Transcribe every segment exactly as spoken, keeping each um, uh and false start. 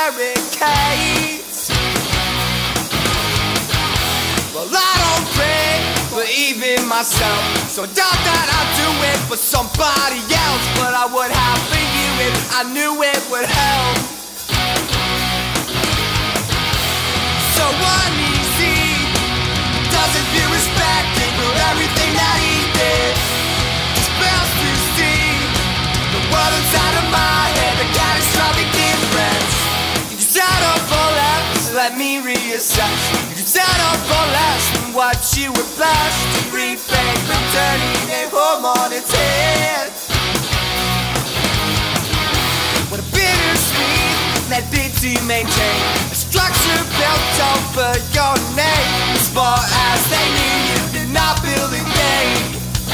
barricades. Well, I don't pray for even myself, so not that I'll do it for somebody else, but I would have for you if I knew it would help. So uneasy, doesn't feel respected for everything that he did. Just fails to see the world inside of my head, the catastrophic difference. You settle for less, let me reassess. You settle for less than what you were blessed to repay for turning a home on its head. What a bittersweet method to maintain a structure built over your name. As far as they knew, you did not build a game.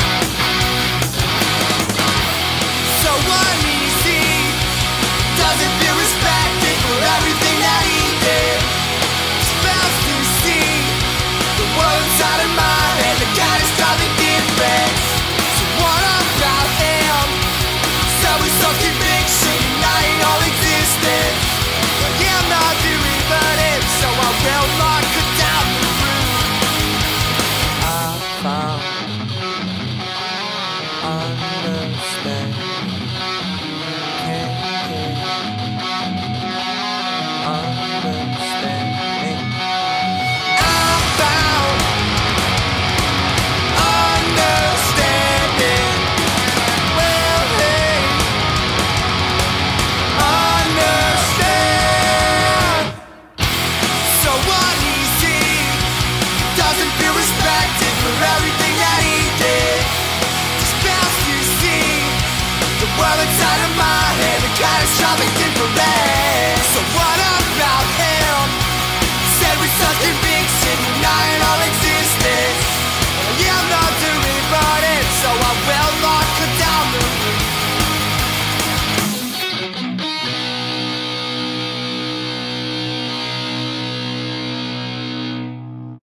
So uneasy, doesn't feel respected for everything that he did. Just fails to see the world inside of my head, the catastrophic difference. So what about him? So he's so conviction, denying all existence. I am not doing but it, so I will not cut down the roof. I found understanding. Inside of my head, the catastrophic difference.